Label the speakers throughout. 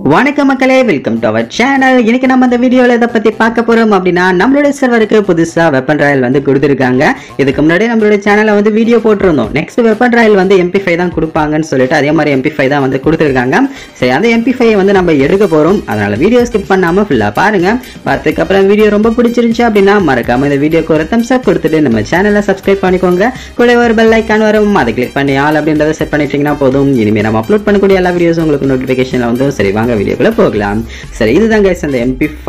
Speaker 1: வணக்கம் மக்களே, welcome to our channel. இன்னைக்கு நம்ம இந்த வீடியோல இதை பத்தி பார்க்க போறோம் அப்படின்னா, நம்மளுடைய சர்வருக்கு புதுசா வெப்பன் ராயல் வந்து கொடுத்துருக்காங்க. இதுக்கு முன்னாடி நம்மளுடைய சேனல்ல வந்து வீடியோ போட்டிருந்தோம். நெக்ஸ்ட் வெப்பன் ராயல் வந்து MP5 தான் கொடுப்பாங்கன்னு சொல்லிட்டு அதே மாதிரி MP5 தான் வந்து கொடுத்துருக்காங்க. சரி, அந்த MP5 வந்து நம்ம எடுக்க போறோம். அதனால வீடியோ ஸ்கிப் பண்ணாம ஃபுல்லா பாருங்க. பார்த்ததுக்கு அப்புறம் வீடியோ ரொம்ப பிடிச்சிருந்துச்சு அப்படின்னா மறக்காம இந்த வீடியோக்கு ஒரு thumbs up கொடுத்துட்டு நம்ம சேனலை சப்ஸ்கிரைப் பண்ணிக்கோங்க. கூட ஒரு பெல் ஐகான் வரும், அதை கிளிக் பண்ணி ஆல் அப்படின்றத செட் பண்ணிட்டீங்கன்னா போதும். இனிமே நம்ம அப்லோட் பண்ணக்கூடிய எல்லா வீடியோஸும் உங்களுக்கு நோட்டிபிகேஷன்ல வந்து சரி வாங்க வீடியோக்குள்ள போகலாம். சரி, இதுதான் கைஸ் அந்த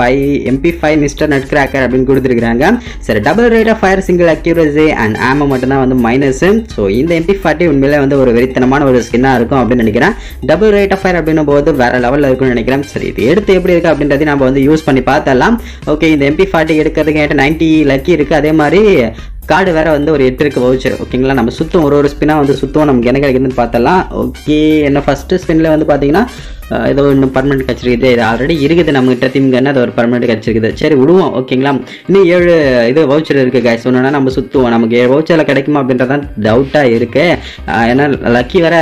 Speaker 1: MP5 மிஸ்டர் நட்கிராக்கர் அப்படின்னு கொடுத்துருக்காங்க. சரி, double rate of fire, single accuracy and ammo மட்டும் தான் வந்து மைனஸ். ஸோ இந்த MP40 உண்மையிலே வந்து ஒரு வெறித்தனமான ஒரு ஸ்கின்னா இருக்கும் அப்படின்னு நினைக்கிறேன். டபுள் ரேட் ஆஃப் ஃபயர் அப்படின்னும் போது வேற லெவலில் இருக்கும்னு நினைக்கிறேன். சரி, இது எடுத்து எப்படி இருக்கு அப்படின்றத நம்ம வந்து யூஸ் பண்ணி பார்த்தலாம். ஓகே, இந்த MP40 எடுக்கிறதுக்கு என்கிட்ட 90 லக்கி இருக்கு. அதே மாதிரி கார்டு வேற வந்து ஒரு 8 இருக்கு வவுச்சர். ஓகேங்களா, நம்ம சுத்தம் ஒரு ஸ்பின்னா வந்து சுத்தம் நமக்கு என்ன கிடைக்குதுன்னு பார்த்தலாம். ஓகே, என்ன ஃபர்ஸ்ட் ஸ்பின்ல வந்து பார்த்தீங்கன்னா ஏதோ இன்னும் பர்மனெண்ட் கிடச்சிருக்குது. இது ஆல்ரெடி இருக்குது நம்ம கிட்ட தீம்கன்னு, அது ஒரு பர்மனெண்ட் கிடச்சிருக்குது. சரி விடுவோம். ஓகேங்களா, இன்னும் 7 இது வவுச்சர் இருக்குது கைஸ். சொன்னோன்னா நம்ம சுற்றுவோம். நமக்கு 7 வவுச்சரில் கிடைக்குமா அப்படின்றதான் டவுட்டாக இருக்கு. ஏன்னா லக்கி வேற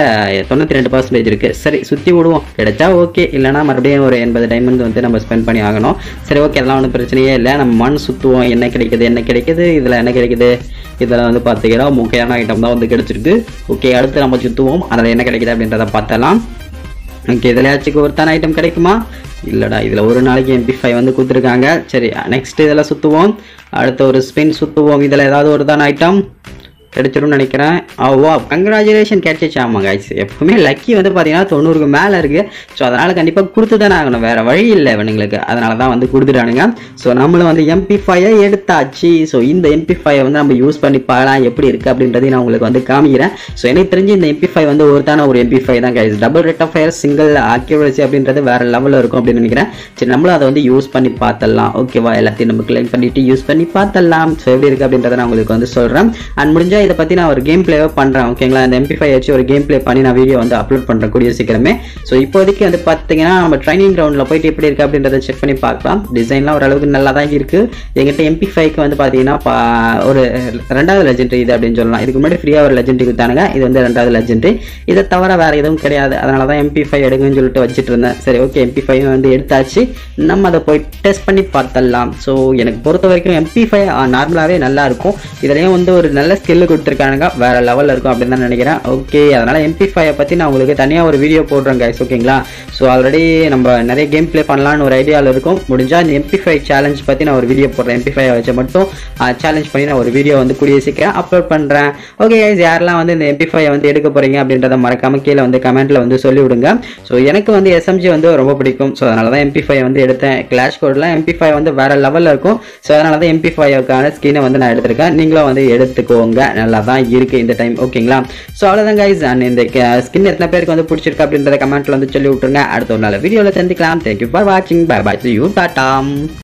Speaker 1: 92% இருக்குது. சரி, சுற்றி விடுவோம். கிடைச்சா ஓகே, இல்லைனா மறுபடியும் ஒரு 80 டைமண்ட் வந்து நம்ம ஸ்பெண்ட் பண்ணி ஆகணும். சரி ஓகே, அதெல்லாம் ஒன்றும் பிரச்சனையே இல்லை. நம்ம மண் சுற்றுவோம். என்ன கிடைக்குது இதில் என்ன கிடைக்குது, இதில் வந்து பார்த்தீங்கன்னா முக்கியமான ஐட்டம் தான் வந்து கிடைச்சிருக்கு. ஓகே, அடுத்து நம்ம சுற்றுவோம். அதில் என்ன கிடைக்குது அப்படின்றத பார்த்தலாம். ஓகே, இதில் ஒருத்தான ஐட்டம் கிடைக்குமா? இல்லைடா, இதில் ஒரு நாளைக்கு MP5 வந்து கொடுத்துருக்காங்க. சரி, நெக்ஸ்ட் இதில் சுற்றுவோம். அடுத்த ஒரு ஸ்பின் சுற்றுவோம். இதில் ஏதாவது ஒரு தான ஐட்டம் கிடைச்சிரும்னு நினைக்கிறேன். வா, கங்க்ராச்சுலேஷன், கிடைச்சிச்சு. ஆமாம் கைஸ், எப்பவுமே லக்கி வந்து பார்த்தீங்கன்னா 90க்கு மேலே இருக்குது. ஸோ அதனால் கண்டிப்பாக கொடுத்து தானே ஆகணும், வேறு வழி இல்லை இவனுங்களுக்கு. அதனால தான் வந்து கொடுத்துட்டானுங்க. ஸோ நம்மளும் வந்து MP5 எடுத்தாச்சு. ஸோ இந்த MP5 வந்து நம்ம யூஸ் பண்ணி பார்க்கலாம் எப்படி இருக்குது அப்படின்றதையும் நான் உங்களுக்கு வந்து காமிக்கிறேன். ஸோ எனக்கு தெரிஞ்சு இந்த MP5 வந்து ஒரு MP5 தான் guys. Double rate of fire, single accuracy அப்படின்றது வேறு லெவலில் இருக்கும் அப்படின்னு நினைக்கிறேன். சரி, நம்மளும் அதை வந்து யூஸ் பண்ணி பார்த்தலாம். ஓகேவா, எல்லாத்தையும் நம்ம கிளைம் பண்ணிவிட்டு யூஸ் பண்ணி பார்த்தலாம். ஸோ எப்படி இருக்குது அப்படின்றத நான் உங்களுக்கு வந்து சொல்கிறேன். அண்ட் முடிஞ்சால் இதை பற்றி நான் ஒரு கேம் பிளேவே பண்ணுறேன். ஓகேங்களா, இந்த MP5 வச்சு ஒரு கேம் பிளே பண்ணி நான் வீடியோ வந்து அப்லோட் பண்ணுறேன் கூடிய சீக்கிரமே. ஸோ இப்போதைக்கு வந்து பார்த்தீங்கன்னா நம்ம ட்ரைனிங் கிரவுண்டில் போயிட்டு எப்படி இருக்குது அப்படின்றத செக் பண்ணி பார்க்கலாம். டிசைன்லாம் ஓரளவுக்கு நல்லா தான் இருக்குது. எங்கிட்ட MP5க்கு வந்து பார்த்தீங்கன்னா ஒரு 2வது லெஜெண்டரி இது அப்படின்னு சொல்லலாம். இதுக்கு முன்னாடி ஃப்ரீயாக ஒரு லெஜெண்டரி கொடுத்தானுங்க. இது வந்து 2வது லெஜெண்டரி. இதை தவிர வேறு எதுவும் கிடையாது. அதனால தான் MP5 எடுங்கன்னு சொல்லிட்டு வச்சுட்டு இருந்தேன். சரி ஓகே, MP5 வந்து எடுத்தாச்சு. நம்ம அதை போய் டெஸ்ட் பண்ணி பார்த்தலாம். ஸோ எனக்கு பொறுத்த வரைக்கும் MP5 நார்மலாகவே நல்லா இருக்கும். இதுலேயும் வந்து ஒரு நல்ல ஸ்கில்லு கொடுத்துருக்கானுங்க, வேற லெவலில் இருக்கும் அப்படின்னு தான் நினைக்கிறேன். ஓகே, அதனால MP5 பற்றி நான் உங்களுக்கு தனியாக ஒரு வீடியோ போடுறேன் கைஸ். ஓகேங்களா, ஸோ ஆல்ரெடி நம்ம நிறைய கேம் பிளே பண்ணலான்னு ஒரு ஐடியாவில் இருக்கும். முடிஞ்சால் இந்த MP5 சேலஞ்ச் பற்றி நான் ஒரு வீடியோ போடுறேன். MP5 வச்சு மட்டும் சேலஞ்ச் பண்ணி நான் ஒரு வீடியோ வந்து கூடிய சீக்கிரம் அப்லோட் பண்ணுறேன். ஓகே கைஸ், யாரெல்லாம் வந்து இந்த MP5 வந்து எடுக்க போகிறீங்க அப்படின்றத மறக்காம கீழே வந்து கமெண்ட்டில் வந்து சொல்லிவிடுங்க. ஸோ எனக்கு வந்து SMG வந்து ரொம்ப பிடிக்கும். ஸோ அதனால தான் MP5 வந்து எடுத்தேன். கிளாஷ் கோடில் MP5 வந்து வேற லெவலில் இருக்கும். ஸோ அதனால தான் MP5க்கான ஸ்கினை வந்து நான் எடுத்திருக்கேன். நீங்களும் வந்து எடுத்துக்கோங்க, நல்லா தான் இருக்கு இந்த டைம். ஓகேங்களா, ஸோ அவ்வளோதான் கைஸ். அண்ட் இந்த ஸ்கின் எத்தனை பேருக்கு வந்து பிடிச்சிருக்கு அப்படின்றத கமெண்ட்ல வந்து சொல்லி விட்டுருங்க. அடுத்த ஒரு நாள் வீடியோவில் சந்திக்கலாம். தேங்க்யூ ஃபார் வாட்சிங். Bye bye, see you, Tata.